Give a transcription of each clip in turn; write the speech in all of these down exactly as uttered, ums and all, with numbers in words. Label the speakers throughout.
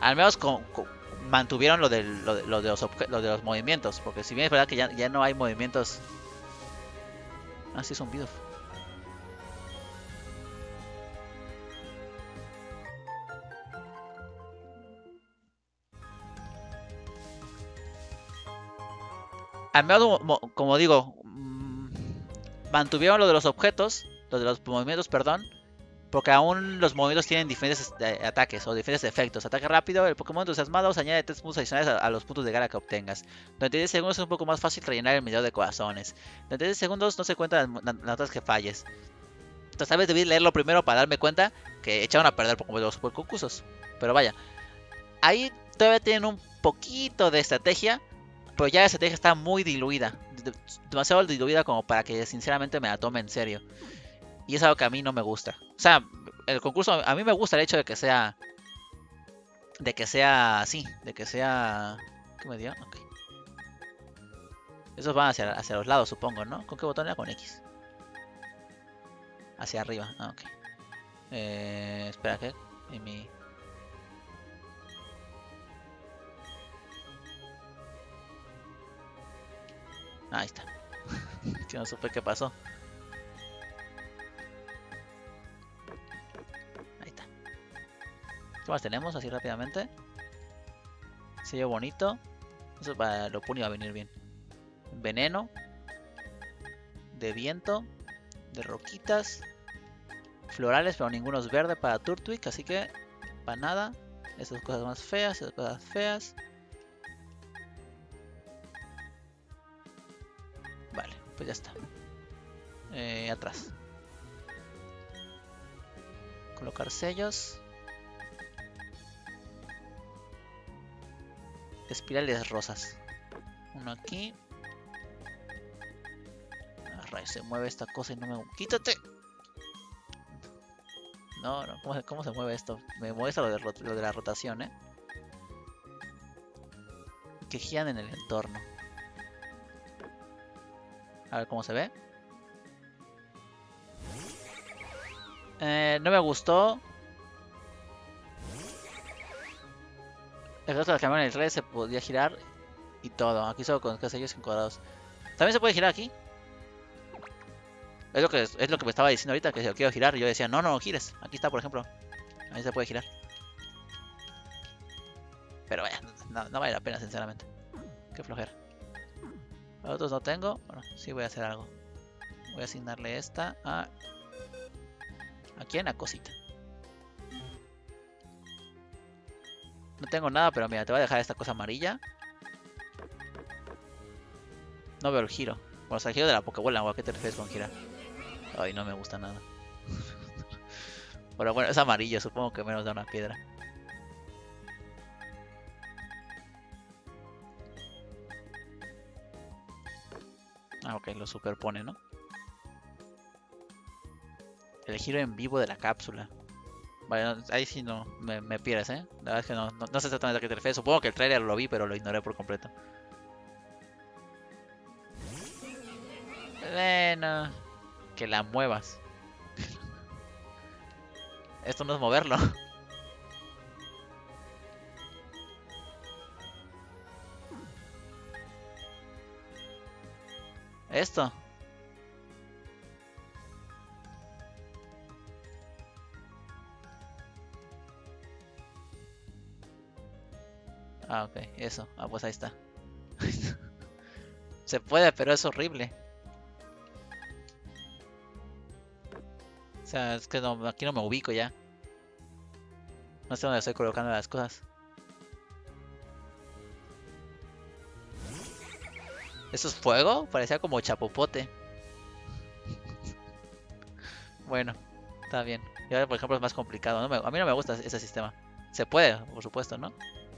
Speaker 1: Al menos con, con- mantuvieron lo, del, lo, de, lo, de los lo de los movimientos. Porque si bien es verdad que ya, ya no hay movimientos. Ah, sí, es un video. Al menos, como digo, mmm, mantuvieron lo de los objetos, lo de los movimientos, perdón, porque aún los movimientos tienen diferentes eh, ataques o diferentes efectos. Ataque rápido, el Pokémon entusiasmado se añade tres puntos adicionales a, a los puntos de gala que obtengas. Durante diez segundos es un poco más fácil rellenar el medidor de corazones. Durante diez segundos no se cuentan las, las notas que falles. Entonces, tal vez debí leerlo primero para darme cuenta que echaron a perder Pokémon de los super concursos. Pero vaya, ahí todavía tienen un poquito de estrategia, pero ya la estrategia está muy diluida. Demasiado diluida como para que sinceramente me la tome en serio. Y es algo que a mí no me gusta. O sea, el concurso, a mí me gusta el hecho de que sea... De que sea así, de que sea... ¿Qué me dio? Ok. Esos van hacia, hacia los lados, supongo, ¿no? ¿Con qué botón era? Con X. Hacia arriba, ah, ok. Eh, espera, ¿qué? En mi... Ah, ahí está. Que no supe qué pasó. Ahí está. ¿Qué más tenemos así rápidamente? Sello bonito. Eso para lo puni va a venir bien. Veneno. De viento. De roquitas. Florales, pero ninguno es verde para Turtwig, así que para nada. Esas cosas más feas, esas cosas feas. Vale, pues ya está. Eh, atrás. Colocar sellos. Espirales rosas. Uno aquí. Ah, rayos, se mueve esta cosa y no me... ¡Quítate! No, no, ¿cómo se, cómo se mueve esto? Me molesta lo de, lo de la rotación, ¿eh? Que giran en el entorno. A ver cómo se ve. Eh, no me gustó. El resto del camión en el red se podía girar y todo. Aquí solo con sellos encuadrados. También se puede girar aquí. Es lo que es lo que me estaba diciendo ahorita, que si lo quiero girar. Yo decía, no, no, no gires. Aquí está, por ejemplo. Ahí se puede girar. Pero vaya, no, no vale la pena, sinceramente. Qué flojera. Los otros no tengo. Bueno, sí voy a hacer algo. Voy a asignarle esta a... ¿A quién? A Cosita. No tengo nada, pero mira, te voy a dejar esta cosa amarilla. No veo el giro. Bueno, o sea, el giro de la Pokébola, ¿o a qué te refieres con girar? Ay, no me gusta nada. Pero bueno, es amarillo, supongo que menos da una piedra. Ah, ok, lo superpone, ¿no? El giro en vivo de la cápsula. Vale, ahí sí no, me, me pierdes, ¿eh? La verdad es que no, no, no sé exactamente a qué te refieres. Supongo que el trailer lo vi, pero lo ignoré por completo. Bueno, que la muevas. Esto no es moverlo. Esto. Ah, ok, eso. Ah, pues ahí está. Se puede, pero es horrible. O sea, es que no, aquí no me ubico ya. No sé dónde estoy colocando las cosas. ¿Eso es fuego? Parecía como chapopote. Bueno, está bien. Y ahora, por ejemplo, es más complicado. ¿No? Me- a mí no me gusta ese sistema. Se puede, por supuesto, ¿no?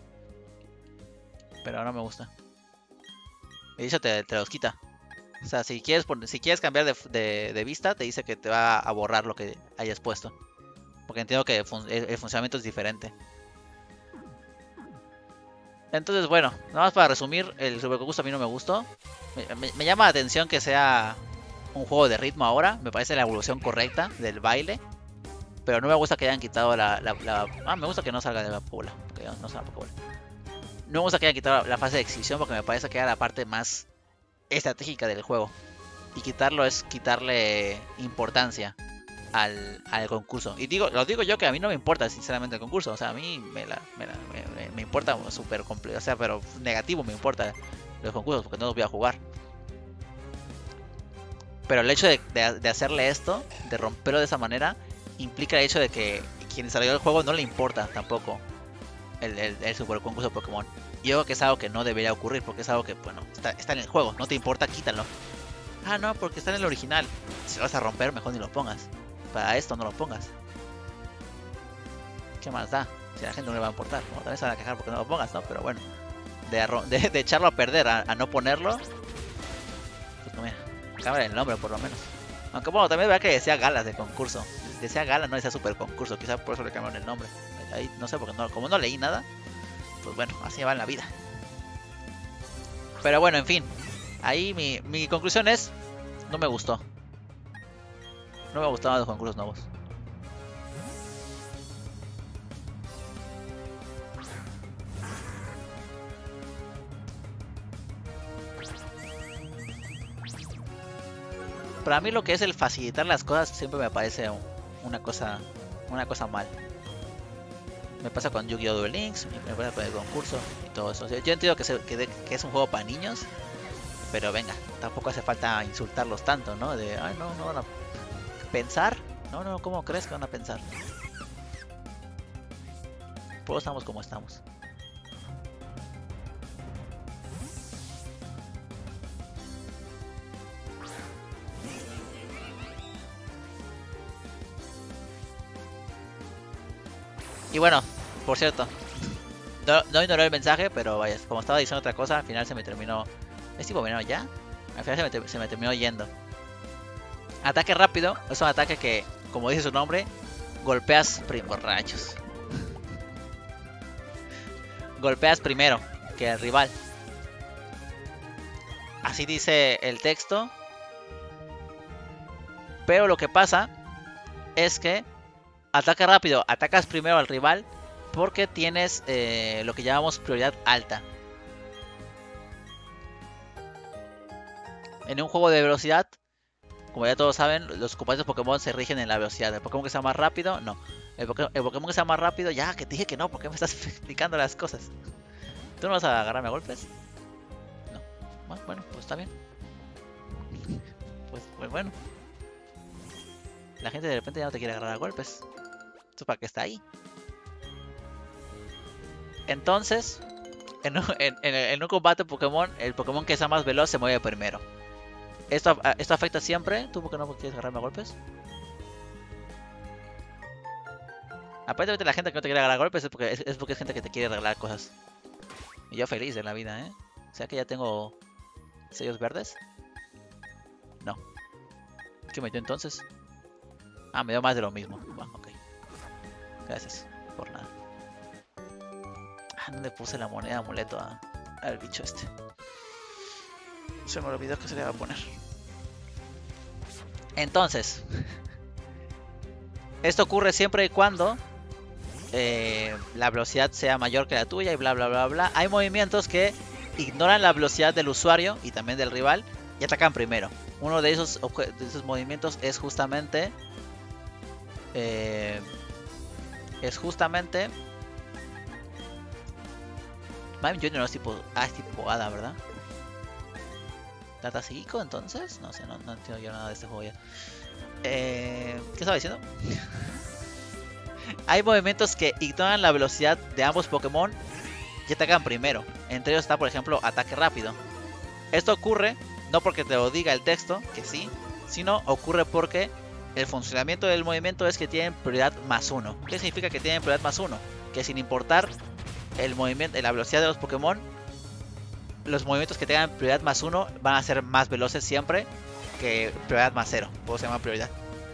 Speaker 1: Pero no me gusta. Y eso te, te los quita. O sea, si quieres, pon- si quieres cambiar de, de- de vista, te dice que te va a borrar lo que hayas puesto. Porque entiendo que fun- el, el funcionamiento es diferente. Entonces, bueno, nada más para resumir, el Super Concurso a mí no me gustó. Me, me- me llama la atención que sea un juego de ritmo ahora. Me parece la evolución correcta del baile. Pero no me gusta que hayan quitado la... la, la... Ah, me gusta que no salga de la Pokébola. Porque no salga Pokébola. No me gusta que hayan quitado la fase de exhibición porque me parece que era la parte más estratégica del juego. Y quitarlo es quitarle importancia al, al concurso. Y digo, lo digo yo que a mí no me importa sinceramente el concurso. O sea, a mí me, la, me, la, me, me importa súper complejo. O sea, pero negativo me importa los concursos porque no los voy a jugar. Pero el hecho de, de, de hacerle esto, de romperlo de esa manera, implica el hecho de que quien desarrolló el juego no le importa tampoco el, el, el super concurso de Pokémon. Y yo creo que es algo que no debería ocurrir porque es algo que, bueno, está, está en el juego, no te importa, quítalo. Ah, no, porque está en el original. Si lo vas a romper, mejor ni lo pongas. Para esto no lo pongas. ¿Qué más da? Si a la gente no le va a importar. Como también se van a quejar porque no lo pongas, ¿no? Pero bueno, de, de, de echarlo a perder a, a no ponerlo, pues no, mira, cámara el nombre por lo menos. Aunque bueno, también verá que decía galas de concurso. Decía gala, no decía super concurso. Quizá por eso le cambiaron el nombre. Ahí no sé, porque no, como no leí nada, pues bueno, así va en la vida. Pero bueno, en fin. Ahí mi, mi conclusión es, no me gustó. No me gustaban los concursos nuevos. Para mí lo que es el facilitar las cosas siempre me parece una cosa, una cosa mal. Me pasa con Yu-Gi-Oh! Duel Links, me pasa con el concurso y todo eso. O sea, yo entiendo que, se, que, de, que es un juego para niños, pero venga, tampoco hace falta insultarlos tanto, ¿no? De, ay, no, no van a pensar. No, no, ¿cómo crees que van a pensar? Pues estamos como estamos. Y bueno, por cierto, no, no ignoré el mensaje, pero vaya, como estaba diciendo otra cosa, al final se me terminó... ¿Es tipo veneno ya? Al final se me, se me terminó yendo. Ataque rápido, es un ataque que, como dice su nombre, golpeas borrachos. Golpeas primero que el rival. Así dice el texto. Pero lo que pasa es que ataque rápido, atacas primero al rival porque tienes eh, lo que llamamos prioridad alta. En un juego de velocidad, como ya todos saben, los compañeros de Pokémon se rigen en la velocidad. El Pokémon que sea más rápido, no. El, Poké el Pokémon que sea más rápido, ya que te dije que no, ¿por qué me estás explicando las cosas? ¿Tú no vas a agarrarme a golpes? No. Bueno, bueno, pues está bien. Pues, pues bueno. La gente de repente ya no te quiere agarrar a golpes. ¿Esto para qué está ahí? Entonces, en un, en, en, en un combate Pokémon, el Pokémon que sea más veloz se mueve primero. ¿Esto, esto afecta siempre? ¿Tú por qué no quieres agarrarme a golpes? Aparentemente la gente que no te quiere agarrar a golpes es porque es, es porque es gente que te quiere regalar cosas. Y yo feliz de la vida, ¿eh? O sea que ya tengo sellos verdes. No. ¿Qué me dio entonces? Ah, me dio más de lo mismo. Bueno, ok. Gracias por nada. Ah, no le puse la moneda amuleto a, al bicho este. Se me olvidó que se le va a poner. Entonces, esto ocurre siempre y cuando eh, la velocidad sea mayor que la tuya y bla bla bla bla. Hay movimientos que ignoran la velocidad del usuario y también del rival y atacan primero. Uno de esos, de esos movimientos es justamente eh, es justamente Mime Junior no es tipo, ah, es tipo Hada, ¿verdad? ¿Data psíquico entonces? No sé, no, no entiendo yo nada de este juego ya. Eh, ¿Qué estaba diciendo? Hay movimientos que ignoran la velocidad de ambos Pokémon y atacan primero. Entre ellos está, por ejemplo, ataque rápido. Esto ocurre no porque te lo diga el texto, que sí, sino ocurre porque el funcionamiento del movimiento es que tienen prioridad más uno. ¿Qué significa que tienen prioridad más uno? Que sin importar el movimiento, la velocidad de los Pokémon, los movimientos que tengan prioridad más uno van a ser más veloces siempre que prioridad más cero. Por eso se llama prioridad.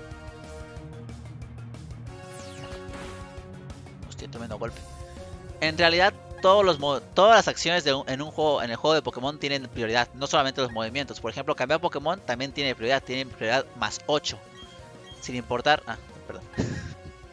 Speaker 1: Hostia, tomando golpe. En realidad, todos los todas las acciones de un, en un juego, en el juego de Pokémon tienen prioridad, no solamente los movimientos. Por ejemplo, cambiar Pokémon también tiene prioridad, tiene prioridad más ocho. Sin importar. Ah, perdón.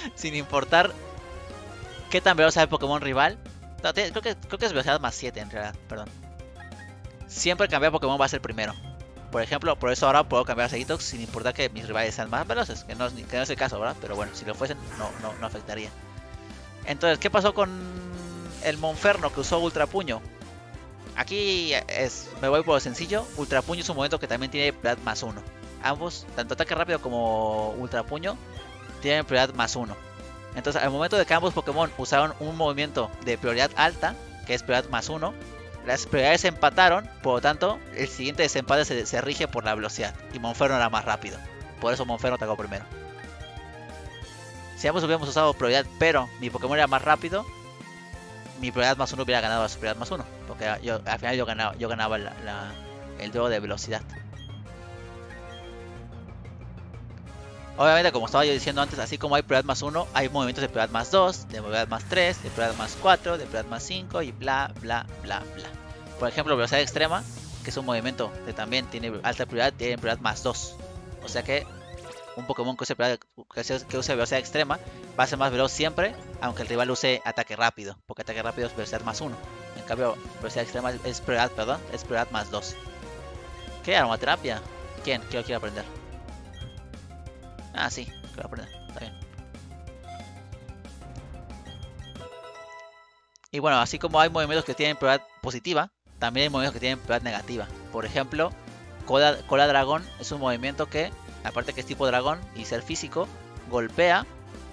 Speaker 1: Sin importar qué tan veloz sea el Pokémon rival. No, tiene- creo, que, creo que es velocidad más siete en realidad, perdón. Siempre cambiar Pokémon va a ser primero. Por ejemplo, por eso ahora puedo cambiar a Seguitox sin importar que mis rivales sean más veloces. Que no, es- que no es el caso, ¿verdad? Pero bueno, si lo fuesen, no, no, no afectaría. Entonces, ¿qué pasó con el Monferno que usó Ultra Puño? Aquí es, me voy por lo sencillo. Ultra Puño es un movimiento que también tiene prioridad más uno. Ambos, tanto ataque rápido como Ultra Puño, tienen prioridad más uno. Entonces, al momento de que ambos Pokémon usaron un movimiento de prioridad alta, que es prioridad más uno, las prioridades se empataron. Por lo tanto, el siguiente desempate se, se rige por la velocidad. Y Monferno era más rápido. Por eso Monferno atacó primero. Si ambos hubiéramos usado prioridad, pero mi Pokémon era más rápido, mi prioridad más uno hubiera ganado a su prioridad más uno. Porque yo, al final yo ganaba, yo ganaba la, la, el duelo de velocidad. Obviamente, como estaba yo diciendo antes, así como hay prioridad más uno, hay movimientos de prioridad más dos, de prioridad más tres, de prioridad más cuatro, de prioridad más cinco y bla, bla, bla, bla. Por ejemplo, velocidad extrema, que es un movimiento que también tiene alta prioridad, tiene prioridad más dos. O sea que un Pokémon que use, que, que use velocidad extrema va a ser más veloz siempre, aunque el rival use ataque rápido, porque ataque rápido es velocidad más uno. En cambio, velocidad extrema es prioridad, perdón, es prioridad más dos. ¿Qué? ¿Aromaterapia? ¿Quién? ¿Qué lo quiere aprender? Ah, sí, quiero aprender, está bien. Y bueno, así como hay movimientos que tienen prioridad positiva, también hay movimientos que tienen prioridad negativa. Por ejemplo, Cola, Cola Dragón es un movimiento que, aparte que es tipo dragón y ser físico, golpea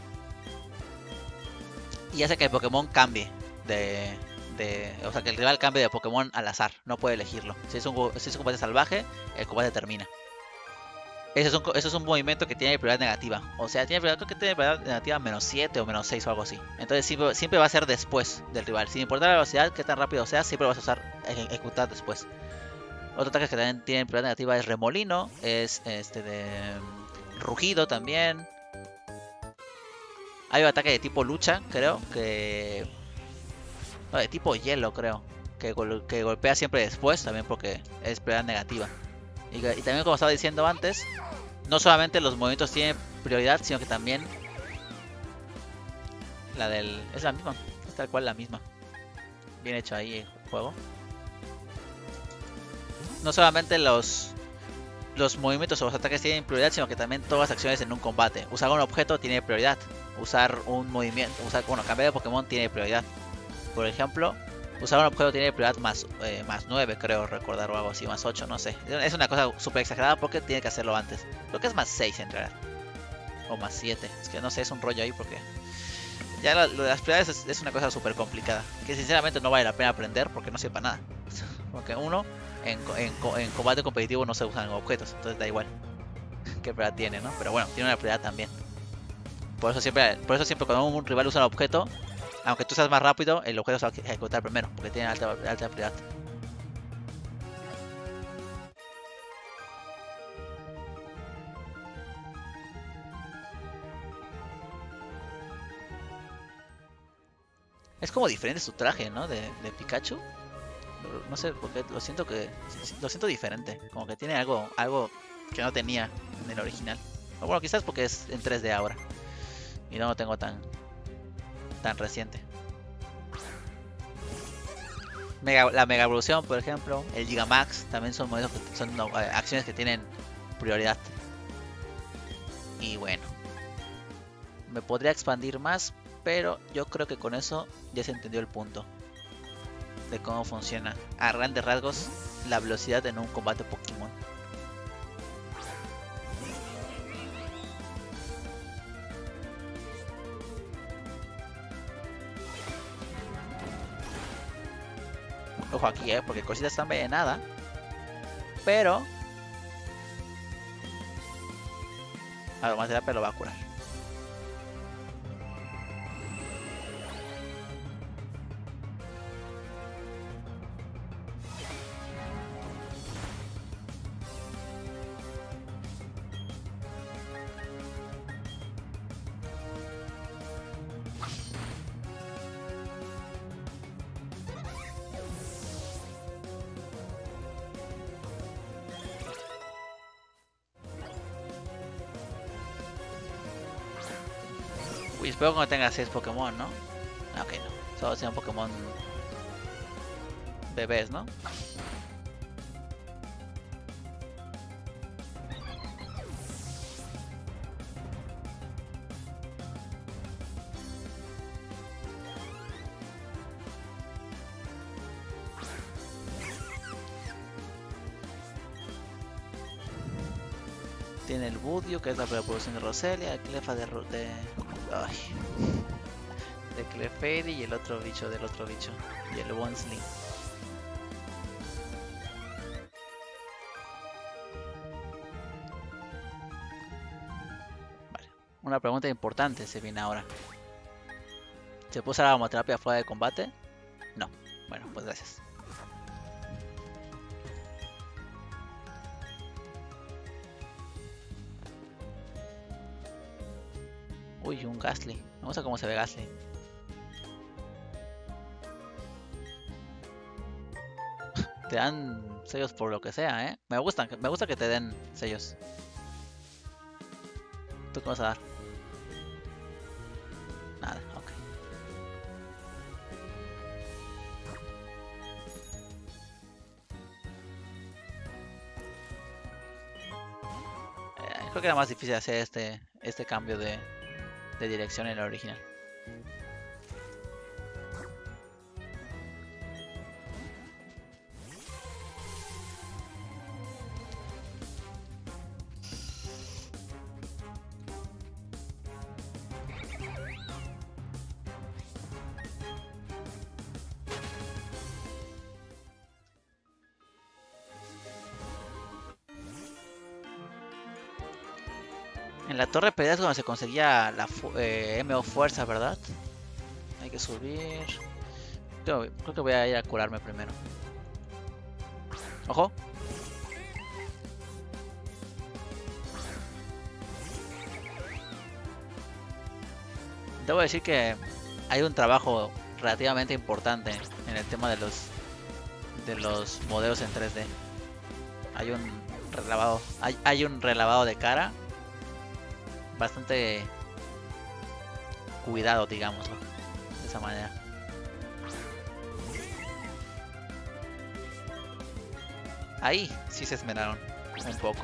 Speaker 1: y hace que el Pokémon cambie de, de... O sea, que el rival cambie de Pokémon al azar, no puede elegirlo. Si es un, si es un combate salvaje, el combate termina. Ese es, un, ese es un movimiento que tiene prioridad negativa. O sea, tiene prioridad, creo que tiene prioridad negativa menos siete o menos seis o algo así. Entonces siempre, siempre va a ser después del rival. Sin importar la velocidad, qué tan rápido sea, siempre vas a usar ejecutar después. Otro ataque que también tiene prioridad negativa es Remolino. Es este de Rugido también. Hay un ataque de tipo lucha, creo. Que... No, de tipo hielo, creo. Que, gol que golpea siempre después, también porque es prioridad negativa. Y, y también, como estaba diciendo antes, no solamente los movimientos tienen prioridad, sino que también la del... es la misma, es tal cual la misma. Bien hecho ahí el juego. No solamente los los movimientos o los ataques tienen prioridad, sino que también todas las acciones en un combate. Usar un objeto tiene prioridad. Usar un movimiento, usar, bueno, cambiar de Pokémon tiene prioridad. Por ejemplo, usar un objeto tiene prioridad más, eh, más nueve, creo recordar, o algo así, más ocho, no sé. Es una cosa súper exagerada porque tiene que hacerlo antes. Creo que es más seis en realidad. O más siete. Es que no sé, es un rollo ahí porque... Ya lo, lo de las prioridades es, es una cosa súper complicada. Que sinceramente no vale la pena aprender porque no sirve para nada. Porque uno, en, en, en combate competitivo no se usan objetos, entonces da igual qué prioridad tiene, ¿no? Pero bueno, tiene una prioridad también. Por eso siempre, por eso siempre cuando un rival usa un objeto, aunque tú seas más rápido, el objeto se va a ejecutar primero, porque tiene alta, alta prioridad. Es como diferente su traje, ¿no? De, de Pikachu. No sé, porque lo siento que lo siento diferente, como que tiene algo algo que no tenía en el original. O bueno, quizás porque es en tres D ahora y no lo tengo tan tan reciente. Mega, la Mega Evolución, por ejemplo, el Gigamax, también son modelos que son no, acciones que tienen prioridad. Y bueno, me podría expandir más, pero yo creo que con eso ya se entendió el punto de cómo funciona a grandes rasgos la velocidad en un combate Pokémon. Ojo aquí, ¿eh? Porque cositas está envenenada. Pero... Aromaterapia lo va a curar. espero que no tenga seis Pokémon, ¿no? Ah, ok, no. Solo sean Pokémon bebés, ¿no? Tiene el Budio, que es la reproducción de Roselia, el Clefa de... Ro- de... Ay. De Clefairy y el otro bicho del otro bicho. Y el Wonsley. Vale. Una pregunta importante se viene ahora. ¿Se puede usar la homoterapia fuera de combate? No. Bueno, pues gracias. Uy, un Gastly. Me gusta cómo se ve Gastly. Te dan sellos por lo que sea, ¿eh? Me gustan, me gusta que te den sellos. ¿Tú qué vas a dar? Nada, ok. Eh, creo que era más difícil hacer este, este cambio de, de dirección en el original. En la torre pelea es donde se conseguía la fu eh, M O fuerza, ¿verdad? Hay que subir. Creo, creo que voy a ir a curarme primero. ¡Ojo! Debo decir que hay un trabajo relativamente importante en el tema de los de los modelos en tres D. Hay un relavado, hay, hay un relavado de cara bastante cuidado, digámoslo, de esa manera. Ahí sí se esmeraron un poco.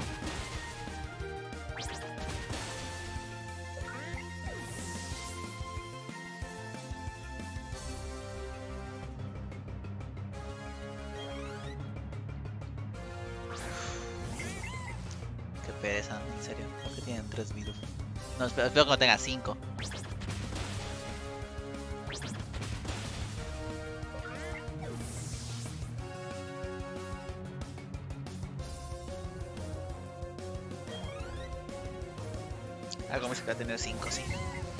Speaker 1: Qué pereza, en serio. ¿Por qué tienen tres virus? No, espero, espero que no tenga cinco. Algo más que va a tener cinco, sí.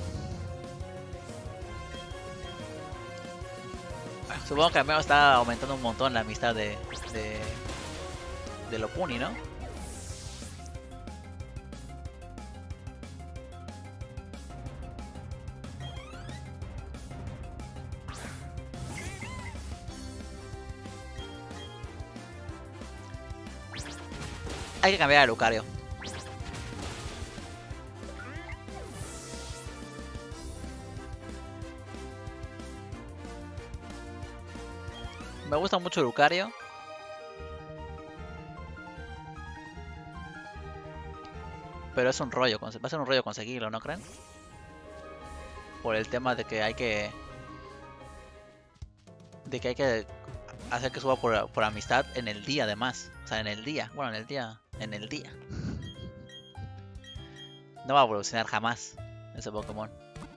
Speaker 1: Bueno, supongo que al menos está aumentando un montón la amistad de... de... de Lopuni, ¿no? Hay que cambiar a Lucario. Me gusta mucho Lucario. Pero es un rollo, va a ser un rollo conseguirlo, ¿no creen? Por el tema de que hay que... De que hay que hacer que suba por, por amistad en el día además. O sea, en el día. Bueno, en el día. En el día. No va a evolucionar jamás ese Pokémon.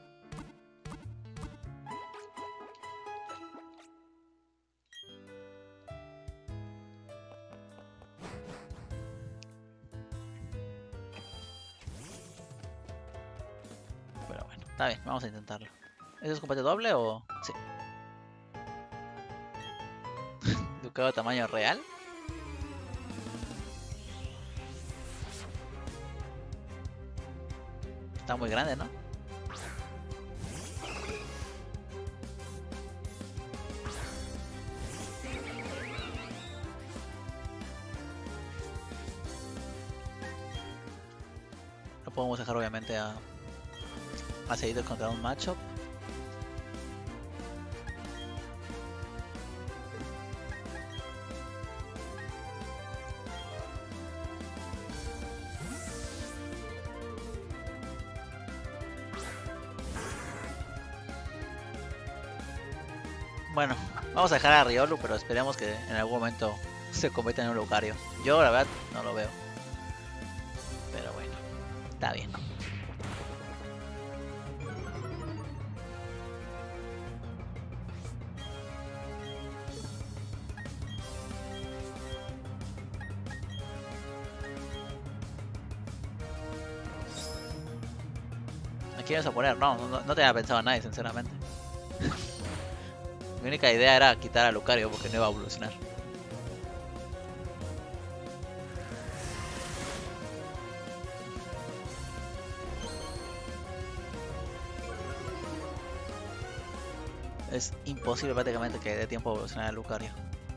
Speaker 1: Pero bueno, está bien, vamos a intentarlo. ¿Eso es combate doble o...? Sí. Ducado de tamaño real. Está muy grande, ¿no? No podemos dejar obviamente a, Ha seguido contra un matchup. Bueno, vamos a dejar a Riolu, pero esperemos que en algún momento se convierta en un Lucario. Yo la verdad no lo veo. Pero bueno, está bien. ¿A quién vas a poner? No, no, no tenía pensado a nadie, sinceramente. Mi única idea era quitar a Lucario porque no iba a evolucionar. Es imposible prácticamente que dé tiempo a evolucionar a Lucario.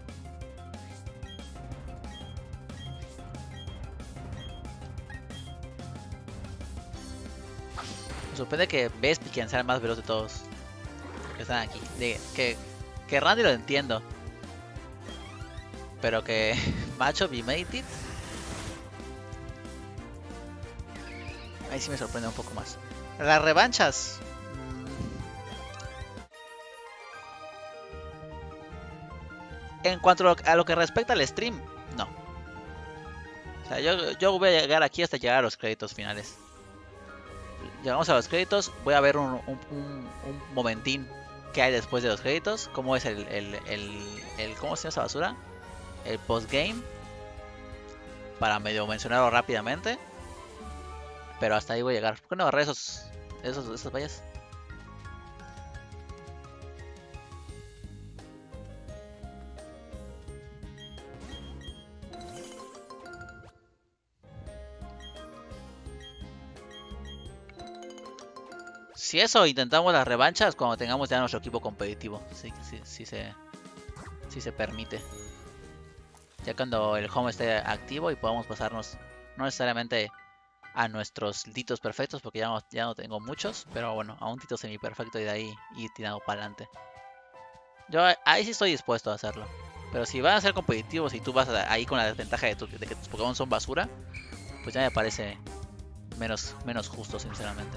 Speaker 1: Me sorprende que Vespi quien sea el más veloz de todos que están aquí. De, que, que Randy lo entiendo. Pero que Macho be made it. Ahí sí me sorprende un poco más. Las revanchas. En cuanto a lo que respecta al stream, no. O sea, yo, yo voy a llegar aquí hasta llegar a los créditos finales. Llegamos a los créditos, voy a ver un, un, un, un momentín que hay después de los créditos. Cómo es el, el, el, el ¿cómo se llama esa basura? El postgame. Para medio mencionarlo rápidamente. Pero hasta ahí voy a llegar. ¿Por qué no agarré esos, esos, esas vallas? Si eso, intentamos las revanchas cuando tengamos ya nuestro equipo competitivo. Sí, sí, sí, se, sí se permite. Ya cuando el home esté activo y podamos pasarnos, no necesariamente a nuestros titos perfectos, porque ya no, ya no tengo muchos, pero bueno, a un tito semi perfecto y de ahí ir tirando para adelante. Yo ahí sí estoy dispuesto a hacerlo. Pero si van a ser competitivos y tú vas ahí con la desventaja de, tu, de que tus Pokémon son basura, pues ya me parece menos, menos justo, sinceramente.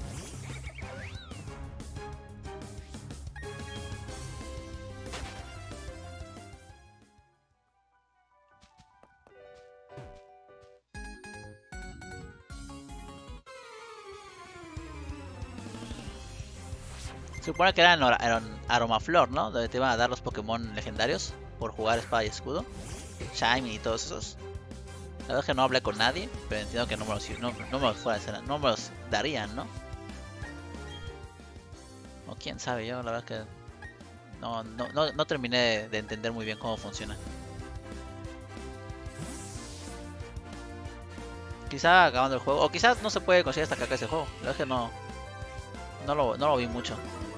Speaker 1: Se supone que eran Aromaflor, ¿no? Donde te iban a dar los Pokémon legendarios por jugar espada y escudo. Shiny y todos esos. La verdad es que no hablé con nadie, pero entiendo que no me los, no, no me los, fueran, no me los darían, ¿no? O quién sabe, yo la verdad es que no, no, no, no terminé de entender muy bien cómo funciona. Quizá acabando el juego, o quizás no se puede conseguir hasta que acabe ese juego. La verdad es que no, no, lo, no lo vi mucho.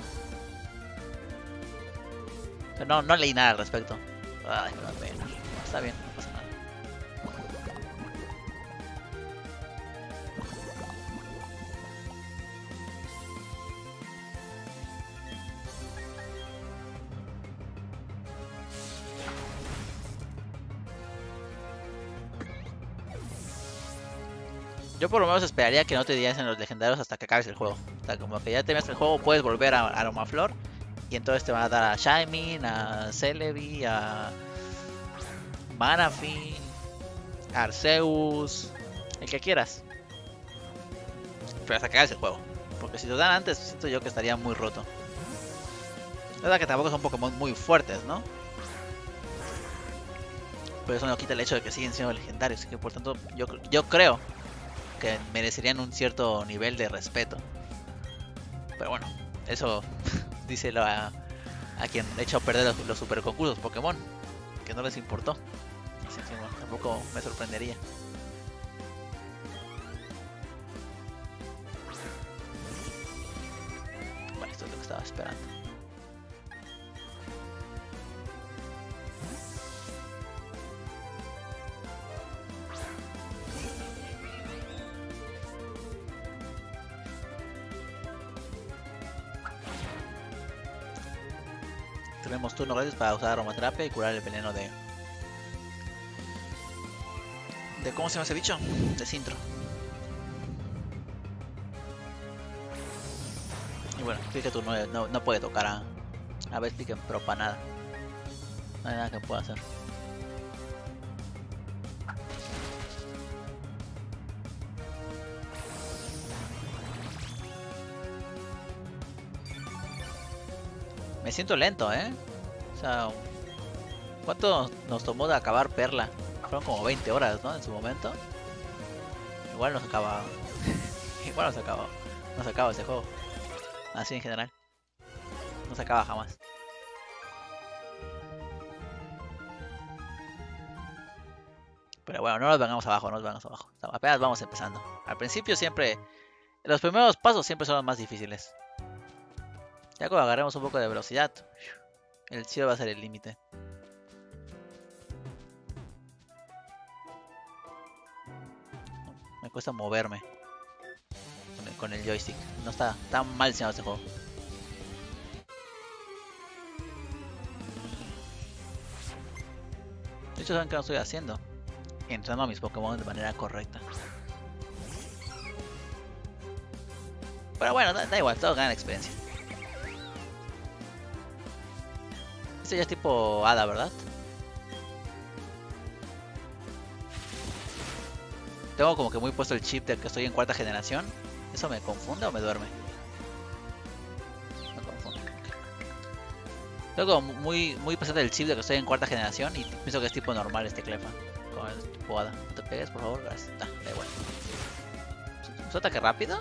Speaker 1: Pero no, no leí nada al respecto. Ay, me da pena. Está bien, no pasa nada. Yo por lo menos esperaría que no te diesen los legendarios hasta que acabes el juego. O sea, como que ya terminaste el juego, puedes volver a Aromaflor. Y entonces te van a dar a Shaymin, a Celebi, a Manaphy, a Arceus, el que quieras. Pero hasta que hagas el juego. Porque si te dan antes, siento yo que estaría muy roto. Es verdad que tampoco son Pokémon muy fuertes, ¿no? Pero eso no quita el hecho de que siguen siendo legendarios. Así que por tanto, yo, yo creo que merecerían un cierto nivel de respeto. Pero bueno, eso díselo a, a quien le echó a perder los, los super concursos Pokémon, que no les importó. Así que bueno, tampoco me sorprendería. Bueno, esto es lo que estaba esperando. Tenemos turno gratis para usar aromaterapia y curar el veneno de... de ¿cómo se llama ese bicho? De Sintro. Y bueno, Pikachu no, no, no puede tocar a... a Vespiquen, pero para nada. No hay nada que pueda hacer. Me siento lento, ¿eh? O sea, ¿cuánto nos tomó de acabar Perla? Fueron como veinte horas, ¿no? En su momento. Igual nos acaba... Igual nos acaba... Nos acaba ese juego. Así en general. No se acaba jamás. Pero bueno, no nos vengamos abajo, no nos vengamos abajo. Apenas vamos empezando. Al principio siempre... Los primeros pasos siempre son los más difíciles. Ya cuando agarremos un poco de velocidad, el cielo va a ser el límite. Me cuesta moverme con el, con el joystick. No está tan mal diseñado este juego. De hecho, ¿saben qué no estoy haciendo? Entrando a mis Pokémon de manera correcta. Pero bueno, da, da igual, todos ganan experiencia. Este ya es tipo hada, ¿verdad? Tengo como que muy puesto el chip de que estoy en cuarta generación. ¿Eso me confunde o me duerme? Me confunde. Tengo como muy, muy presente el chip de que estoy en cuarta generación y pienso que es tipo normal este Clefa. Como el tipo hada. No te pegues, por favor. Gracias. Ah, da igual. ¿Su ataque rápido?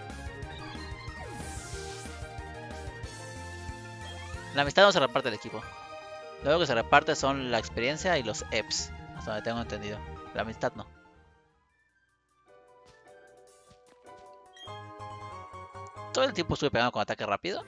Speaker 1: La amistad no se reparte el equipo. Lo único que se reparte son la experiencia y los E P S. Hasta donde tengo entendido. La amistad no. Todo el tiempo estuve pegando con ataque rápido.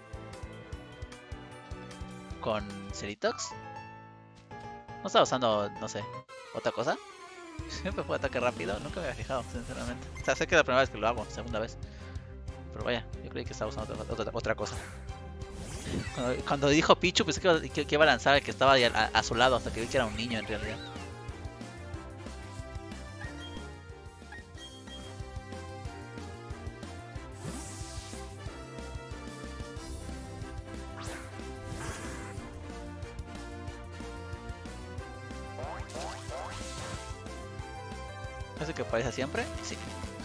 Speaker 1: Con Ceritox. No estaba usando, no sé, otra cosa. Siempre fue ataque rápido. Nunca me había fijado, sinceramente. O sea, sé que es la primera vez que lo hago, segunda vez. Pero vaya, yo creí que estaba usando otra, otra, otra cosa. Cuando, cuando dijo Pichu, pensé que, que, que iba a lanzar el que estaba a, a, a su lado, hasta que vi que era un niño en realidad. ¿Ese que aparece siempre? Sí.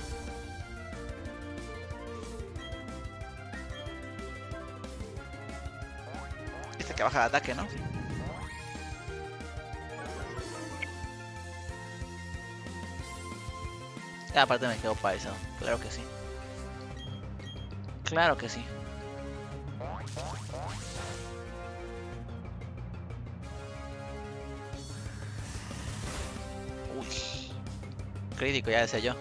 Speaker 1: Este que baja de ataque, ¿no? Ah, aparte me quedo paralizado. Claro que sí. Claro que sí. Uy. Crítico, ya decía yo.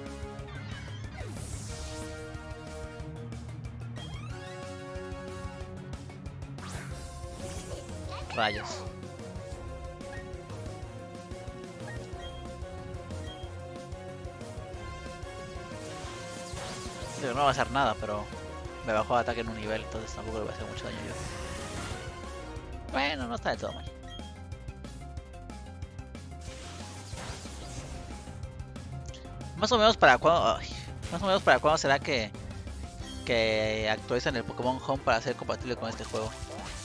Speaker 1: Rayos. Digo, no va a hacer nada, pero me bajó de ataque en un nivel, entonces tampoco le va a hacer mucho daño yo. Bueno, no está de todo mal. Más o menos para cuándo, más o menos para cuándo será que que actualizan el Pokémon Home para ser compatible con este juego.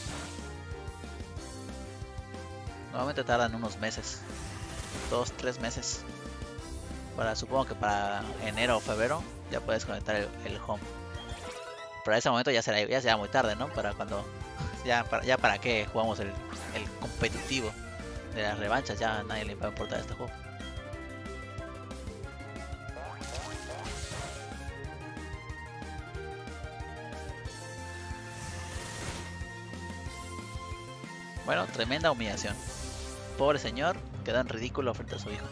Speaker 1: Normalmente tardan unos meses, dos, tres meses. Para, supongo que para enero o febrero ya puedes conectar el, el Home. Pero a ese momento ya será, ya será muy tarde, ¿no? Para cuando, ya para, ya para qué jugamos el, el competitivo de las revanchas, ya a nadie le va a importar este juego. Bueno, tremenda humillación. Pobre señor, quedó en ridículo frente a su hijo.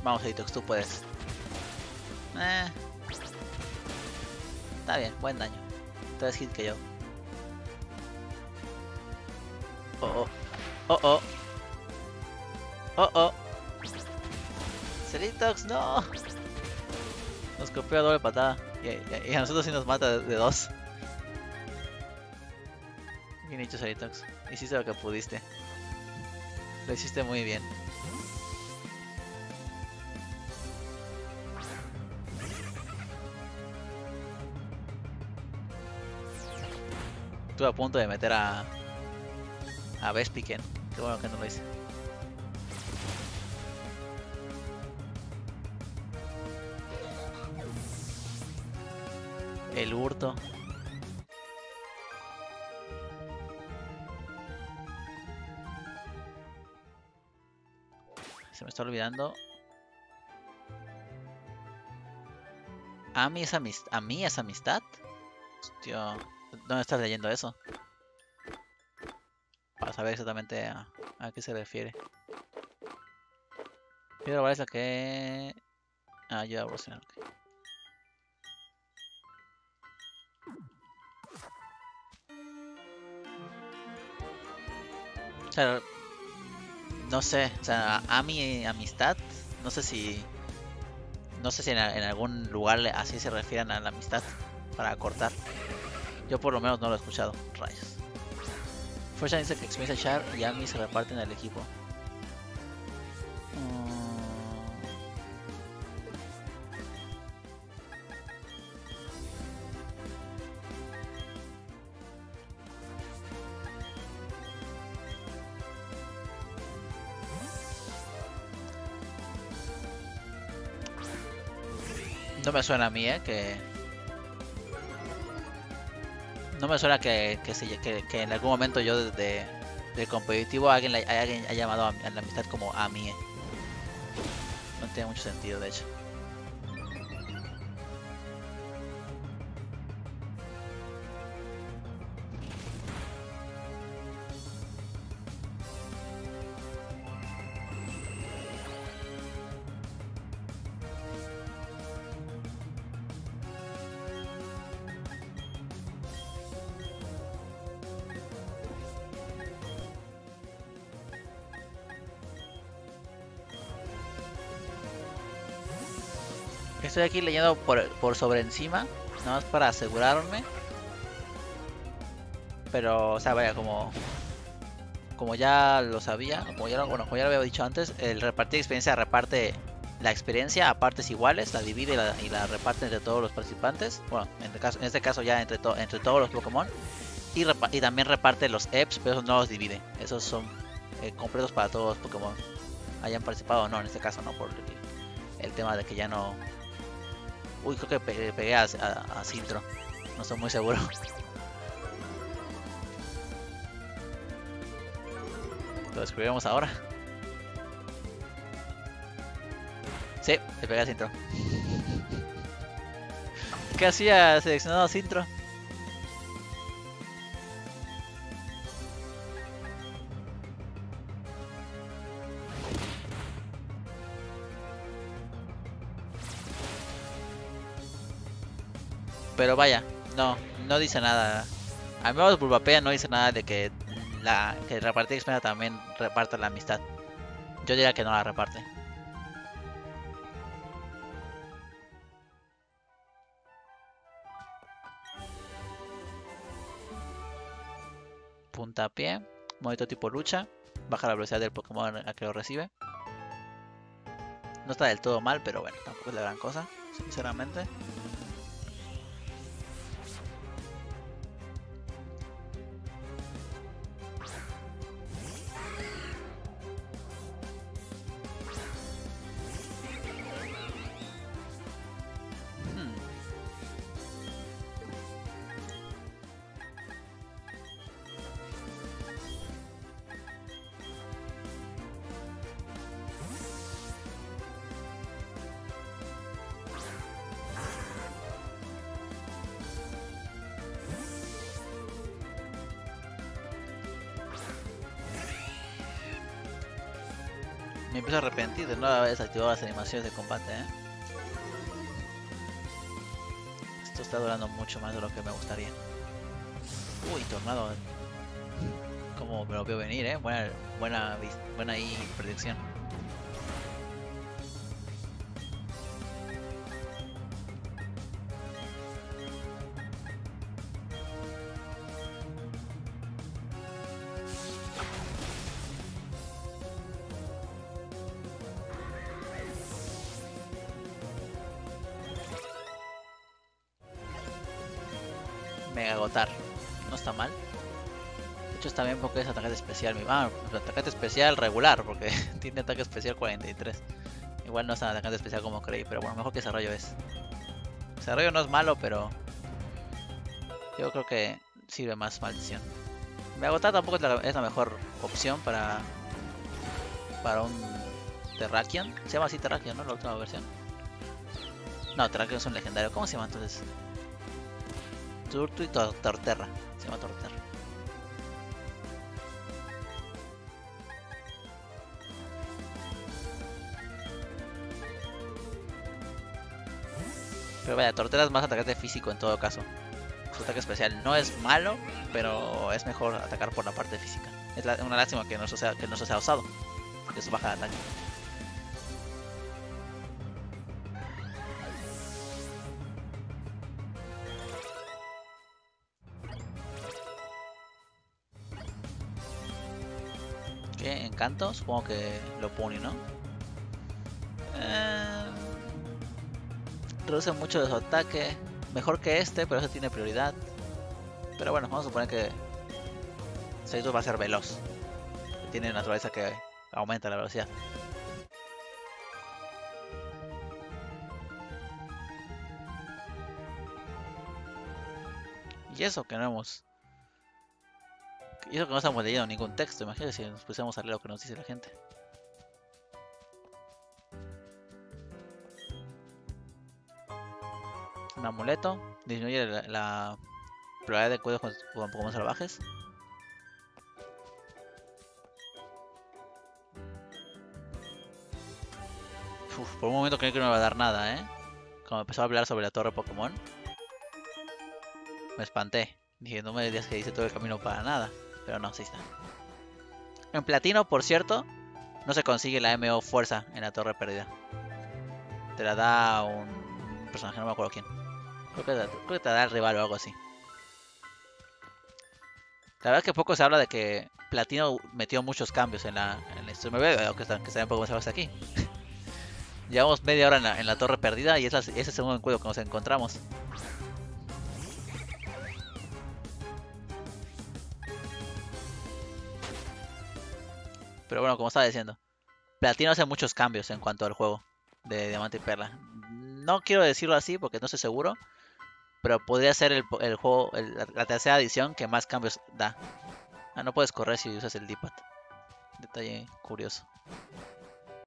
Speaker 1: Vamos, Editox, tú puedes. Eh. Está bien, buen daño. Tres hits que yo. Oh, oh. Oh, oh. Oh, oh. Ceritox, no. Nos copió a doble patada. Y, y, y a nosotros sí nos mata de, de dos. Bien hecho, Ceritox. Hiciste lo que pudiste. Lo hiciste muy bien. Estuve a punto de meter a... A Vespiquen. Qué bueno que no lo hice. El hurto. Se me está olvidando. ¿A mí es amistad? ¿A mí es amistad? Hostia, ¿dónde estás leyendo eso? Para saber exactamente a, a qué se refiere. Piedra Vara es la que... Ah, ayuda a evolucionar. Okay. O sea, no sé, o sea, a mi amistad, no sé si... No sé si en, en algún lugar así se refieren a la amistad para cortar. Yo por lo menos no lo he escuchado. Rayos. Fuerza dice que experiencia Char y Ami se reparten el equipo. No me suena a mí, eh, que... No me suena que, que, se, que, que en algún momento yo de, de, de competitivo alguien, alguien ha llamado a, a la amistad como a mí. Eh. No tiene mucho sentido, de hecho. Estoy aquí leyendo por, por sobre encima, nada más para asegurarme. Pero, o sea, vaya, como como ya lo sabía, como ya lo, bueno, como ya lo había dicho antes, el repartir experiencia reparte la experiencia a partes iguales, la divide y la, y la reparte entre todos los participantes. Bueno, en este caso, en este caso ya entre, to, entre todos los Pokémon. Y, y también reparte los E P S, pero esos no los divide. Esos son eh, completos para todos los Pokémon hayan participado o no, en este caso no, por el, el tema de que ya no... Uy, creo que pegué, pegué a, a, a Cintro. No estoy muy seguro. Lo descubriremos ahora. Sí, le pegué a Cintro. ¿Qué hacía seleccionado a Cintro? Pero vaya, no, no dice nada. Al menos Bulbapea no dice nada de que la que repartir experiencia también reparta la amistad. Yo diría que no la reparte. Puntapié, movimiento tipo lucha, baja la velocidad del Pokémon a que lo recibe. No está del todo mal, pero bueno, tampoco es la gran cosa, sinceramente. Me empiezo a arrepentir de no haber desactivado las animaciones de combate, ¿eh? Esto está durando mucho más de lo que me gustaría. Uy, tornado. Como me lo veo venir, ¿eh? Buena, buena, buena ahí predicción. Mega agotar. No está mal. De hecho está bien porque es ataque especial. Ah, ataque especial regular porque tiene ataque especial cuarenta y tres. Igual no es tan atacante especial como creí, pero bueno, mejor que desarrollo es. Desarrollo no es malo, pero yo creo que sirve más maldición. Mega agotar tampoco es la, es la mejor opción para para un Terrakion. Se llama así Terrakion, ¿no? La última versión. No, Terrakion es un legendario. ¿Cómo se llama entonces? Turtu y Tor Torterra. Se llama Torterra. Pero vaya, Torterra es más atacante físico en todo caso. Su ataque especial no es malo, pero es mejor atacar por la parte física. Es la, una lástima que no se sea, que no se sea usado, porque es baja de ataque. ¿Qué? ¿Encanto? Supongo que lo pone, ¿no? Eh... Reduce mucho de su ataque. Mejor que este, pero eso tiene prioridad. Pero bueno, vamos a suponer que Seizo va a ser veloz. Tiene naturaleza que aumenta la velocidad. Y eso que no hemos... Y eso que no estamos leyendo ningún texto. Imagínate si nos pusiéramos a leer lo que nos dice la gente. Un amuleto. Disminuye la, la probabilidad de cuidados con, con Pokémon salvajes. Uf, por un momento creí que no me va a dar nada, ¿eh? Cuando empezó a hablar sobre la torre Pokémon. Me espanté. Dije, no me digas que hice todo el camino para nada. Pero no, sí está. En platino, por cierto, no se consigue la M O fuerza en la torre perdida. Te la da un personaje, no me acuerdo quién. Creo que, creo que te da el rival o algo así. La verdad es que poco se habla de que Platino metió muchos cambios en la, en la historia. Me veo que están, que saben poco más hasta aquí. Llevamos media hora en la, en la torre perdida y es, la, es el segundo encuentro que nos encontramos. Pero bueno, como estaba diciendo, Platino hace muchos cambios en cuanto al juego de Diamante y Perla. No quiero decirlo así porque no estoy seguro, pero podría ser el, el juego, el, la tercera edición que más cambios da. Ah, no puedes correr si usas el D-pad. Detalle curioso.